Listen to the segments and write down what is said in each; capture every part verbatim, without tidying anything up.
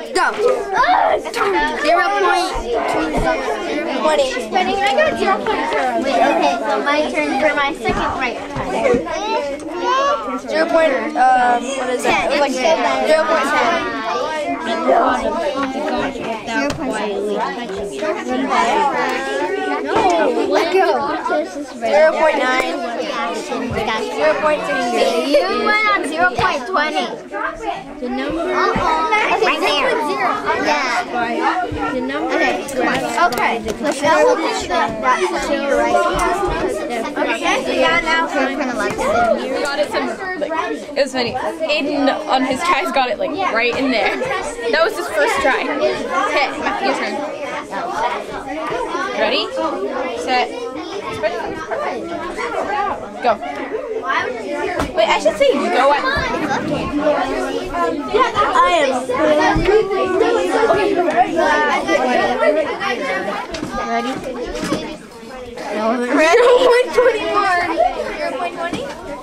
Go. Zero point twenty. Spinning. I got zero point zero. Wait, okay, so my turn for my second right time. Zero point, um, what is that? It was like zero point ten. Let go. Zero point nine. Zero point two. You went on zero point twenty. The number Uh-oh. Okay, right there. Yeah. The number Okay. Okay. Let's go with the that to your right. Okay. Yeah. Now for the left. Got it some, like, it was funny. Aiden on his tries got it like right in there. That was his first try. Okay, your turn. Ready? Set. Go. Wait, I should say go at. I am. Ready? zero point twenty-four. zero point twenty?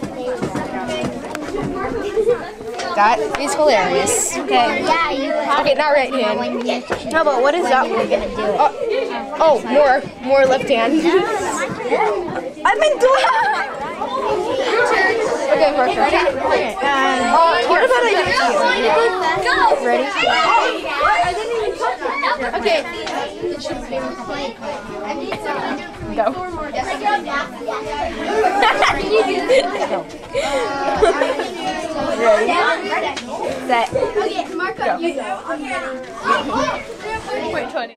That is hilarious. Okay. Yeah, you Okay, not right hand. No, but what is that one? gonna do it. Oh, oh, more. More left hand. I've been doing it. Okay, perfect. Okay. Um, uh, what about I give it to you? Ready? Okay. Go. Ready? Set. Go. Point twenty.